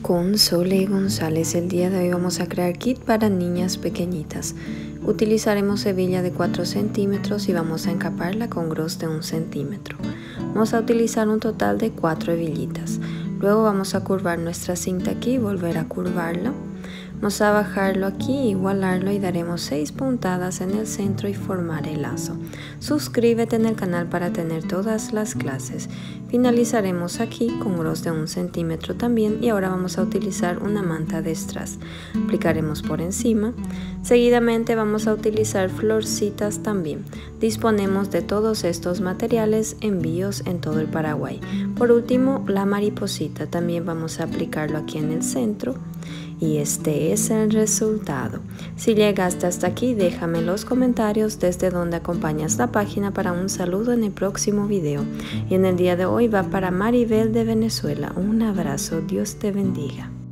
Con Sole González. El día de hoy vamos a crear kit para niñas pequeñitas. Utilizaremos hebilla de 4 centímetros y vamos a encaparla con gros de 1 centímetro. Vamos a utilizar un total de 4 hebillitas. Luego vamos a curvar nuestra cinta aquí y volver a curvarlo. Vamos a bajarlo aquí, igualarlo y daremos 6 puntadas en el centro y formar el lazo. Suscríbete en el canal para tener todas las clases. Finalizaremos aquí con gros de 1 centímetro también y ahora vamos a utilizar una manta de strass. Aplicaremos por encima. Seguidamente vamos a utilizar florcitas también. Disponemos de todos estos materiales, envíos en todo el Paraguay. Por último, la mariposita. También vamos a aplicarlo aquí en el centro. Y este es el resultado. Si llegaste hasta aquí, déjame en los comentarios desde donde acompañas la página para un saludo en el próximo video. Y en el día de hoy va para Maribel de Venezuela. Un abrazo, Dios te bendiga.